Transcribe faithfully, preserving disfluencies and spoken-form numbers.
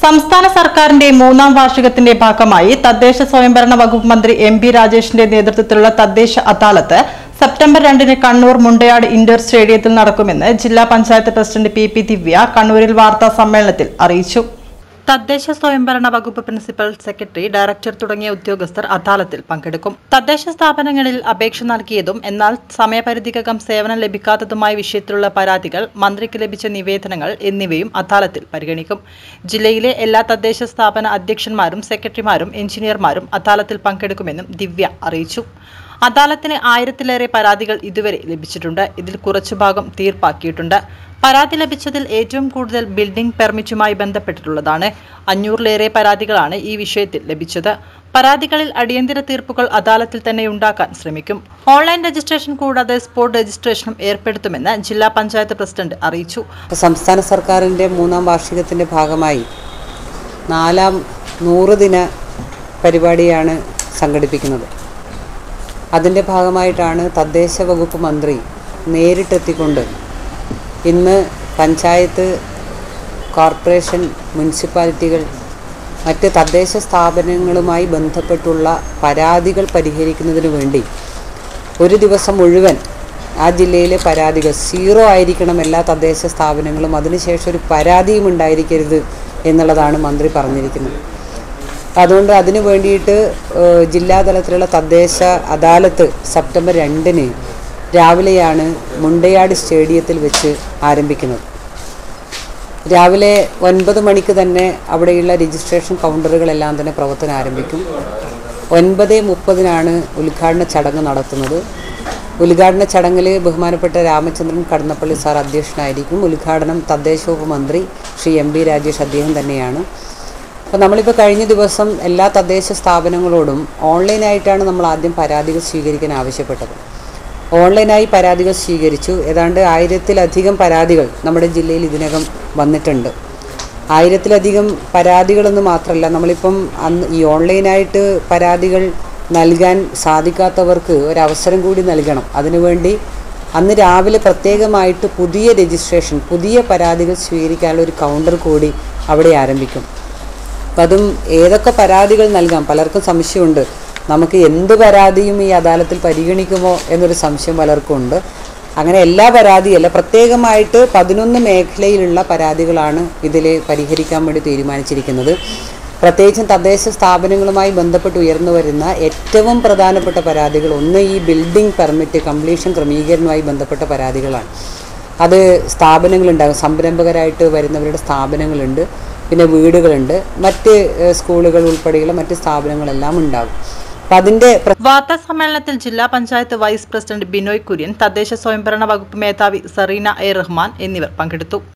സംസ്ഥാന സർക്കാരിന്റെ മൂന്നാം വാർഷികത്തിന്റെ ഭാഗമായി തദ്ദേശ സ്വയംഭരണ വകുപ്പ് മന്ത്രി എം പി രാജേഷിന്റെ നേതൃത്വത്തിലുള്ള തദ്ദേശ അദാലത്ത് സെപ്റ്റംബർ രണ്ടിന് കണ്ണൂർ മുണ്ടയാട് ഇൻഡോർ സ്റ്റേഡിയത്തിൽ നടക്കുമെന്ന് ജില്ലാ panchayat president P P Divya കണ്ണൂരിൽ വാർത്താ സമ്മേളനത്തിൽ അറിയിച്ചു. തദ്ദേശ സ്വയംഭരണ വകുപ്പ് പ്രിൻസിപ്പൽ സെക്രട്ടറി, ഡയറക്ടർ തുടങ്ങിയ ഉദ്യോഗസ്ഥർ അദാലത്തിൽ പങ്കെടുക്കും. തദ്ദേശ സ്ഥാപനങ്ങളിൽ അപേക്ഷ നൽകിയതും എന്നാൽ സമയപരിധിക്കകം സേവനം ലഭിക്കാത്തതുമായ വിഷയത്തിലുള്ള പരാതികൾ, മന്ത്രിക്ക് ലഭിച്ച നിവേദനങ്ങൾ എന്നിവയും അദാലത്തിൽ പരിഗണിക്കും. ജില്ലയിലെ എല്ലാ തദ്ദേശ സ്ഥാപന അധ്യക്ഷന്മാരും സെക്രട്ടറിമാരും എഞ്ചിനീയർമാരും അദാലത്തിൽ പങ്കെടുക്കുമെന്നും ദിവ്യ അറിയിച്ചു. അദാലത്തിന് ആയിരത്തിലേറെ പരാതികൾ ഇതുവരെ ലഭിച്ചിട്ടുണ്ട്. ഇതിൽ കുറച്ചു ഭാഗം തീർപ്പാക്കിയിട്ടുണ്ട്. പരാതി ലഭിച്ചതിൽ ഏറ്റവും കൂടുതൽ ബിൽഡിംഗ് പെർമിറ്റുമായി ബന്ധപ്പെട്ടിട്ടുള്ളതാണ്. അഞ്ഞൂറിലേറെ പരാതികളാണ് ഈ വിഷയത്തിൽ ലഭിച്ചത്. പരാതികളിൽ അടിയന്തര തീർപ്പുകൾ അദാലത്തിൽ തന്നെ ഉണ്ടാക്കാൻ ശ്രമിക്കും. ഓൺലൈൻ രജിസ്ട്രേഷൻ കൂടാതെ സ്പോട്ട് രജിസ്ട്രേഷനും ഏർപ്പെടുത്തുമെന്ന് ജില്ലാ പഞ്ചായത്ത് പ്രസിഡന്റ് അറിയിച്ചു. സംസ്ഥാന സർക്കാരിന്റെ മൂന്നാം വാർഷികത്തിന്റെ ഭാഗമായി നാലാം നൂറ് ദിന പരിപാടിയാണ് സംഘടിപ്പിക്കുന്നത്. അതിൻ്റെ ഭാഗമായിട്ടാണ് തദ്ദേശ വകുപ്പ് മന്ത്രി നേരിട്ടെത്തിക്കൊണ്ട് ഇന്ന് പഞ്ചായത്ത്, കോർപ്പറേഷൻ, മുനിസിപ്പാലിറ്റികൾ, മറ്റ് തദ്ദേശ സ്ഥാപനങ്ങളുമായി ബന്ധപ്പെട്ടുള്ള പരാതികൾ പരിഹരിക്കുന്നതിന് വേണ്ടി ഒരു ദിവസം മുഴുവൻ ആ ജില്ലയിലെ പരാതികൾ സീറോ ആയിരിക്കണം എല്ലാ തദ്ദേശ സ്ഥാപനങ്ങളും, അതിനുശേഷം ഒരു പരാതിയും ഉണ്ടായിരിക്കരുത് എന്നുള്ളതാണ് മന്ത്രി പറഞ്ഞിരിക്കുന്നത്. അതുകൊണ്ട് അതിനു വേണ്ടിയിട്ട് ജില്ലാതലത്തിലുള്ള തദ്ദേശ അദാലത്ത് സെപ്റ്റംബർ രണ്ടിന് രാവിലെയാണ് മുണ്ടയാട് സ്റ്റേഡിയത്തിൽ വെച്ച് ആരംഭിക്കുന്നത്. രാവിലെ ഒൻപത് മണിക്ക് തന്നെ അവിടെയുള്ള രജിസ്ട്രേഷൻ കൗണ്ടറുകളെല്ലാം തന്നെ പ്രവർത്തനം ആരംഭിക്കും. ഒൻപത് മുപ്പതിനാണ് ഉദ്ഘാടന ചടങ്ങ് നടത്തുന്നത്. ഉദ്ഘാടന ചടങ്ങിൽ ബഹുമാനപ്പെട്ട രാമചന്ദ്രൻ കടന്നപ്പള്ളി സാർ അധ്യക്ഷനായിരിക്കും. ഉദ്ഘാടനം തദ്ദേശ വകുപ്പ് മന്ത്രി ശ്രീ എം പി രാജേഷ് അദ്ദേഹം തന്നെയാണ്. അപ്പോൾ നമ്മളിപ്പോൾ കഴിഞ്ഞ ദിവസം എല്ലാ തദ്ദേശ സ്ഥാപനങ്ങളോടും ഓൺലൈനായിട്ടാണ് നമ്മൾ ആദ്യം പരാതികൾ സ്വീകരിക്കാൻ ആവശ്യപ്പെട്ടത്. ഓൺലൈനായി പരാതികൾ സ്വീകരിച്ചു. ഏതാണ്ട് ആയിരത്തിലധികം പരാതികൾ നമ്മുടെ ജില്ലയിൽ ഇതിനകം വന്നിട്ടുണ്ട്. ആയിരത്തിലധികം പരാതികളെന്ന് മാത്രമല്ല, നമ്മളിപ്പം അന്ന് ഈ ഓൺലൈനായിട്ട് പരാതികൾ നൽകാൻ സാധിക്കാത്തവർക്ക് ഒരവസരം കൂടി നൽകണം. അതിനുവേണ്ടി അന്ന് രാവിലെ പ്രത്യേകമായിട്ട് പുതിയ രജിസ്ട്രേഷൻ, പുതിയ പരാതികൾ സ്വീകരിക്കാനുള്ള ഒരു കൗണ്ടർ കൂടി അവിടെ ആരംഭിക്കും. അപ്പം അതും ഏതൊക്കെ പരാതികൾ നൽകാം, പലർക്കും സംശയമുണ്ട്. നമുക്ക് എന്ത് പരാതിയും ഈ അദാലത്തിൽ പരിഗണിക്കുമോ എന്നൊരു സംശയം പലർക്കും ഉണ്ട്. അങ്ങനെ എല്ലാ പരാതിയല്ല, പ്രത്യേകമായിട്ട് പതിനൊന്ന് മേഖലയിലുള്ള പരാതികളാണ് ഇതിൽ പരിഹരിക്കാൻ വേണ്ടി തീരുമാനിച്ചിരിക്കുന്നത്. പ്രത്യേകിച്ചും തദ്ദേശ സ്ഥാപനങ്ങളുമായി ബന്ധപ്പെട്ട് ഉയർന്നു വരുന്ന ഏറ്റവും പ്രധാനപ്പെട്ട പരാതികൾ ഒന്ന് ഈ ബിൽഡിംഗ് പെർമിറ്റ് കംപ്ലീഷൻ ക്രമീകരണവുമായി ബന്ധപ്പെട്ട പരാതികളാണ്. അത് സ്ഥാപനങ്ങളുണ്ടാകും, സംരംഭകരായിട്ട് വരുന്നവരുടെ സ്ഥാപനങ്ങളുണ്ട്, പിന്നെ വീടുകളുണ്ട്, മറ്റ് സ്കൂളുകൾ ഉൾപ്പെടെയുള്ള മറ്റ് സ്ഥാപനങ്ങളെല്ലാം ഉണ്ടാകും. വാർത്താ സമ്മേളനത്തിൽ ജില്ലാ പഞ്ചായത്ത് വൈസ് പ്രസിഡന്റ് ബിനോയ് കുര്യൻ, തദ്ദേശ സ്വയംഭരണ വകുപ്പ് മേധാവി സറീന എ റഹ്മാൻ എന്നിവർ പങ്കെടുത്തു.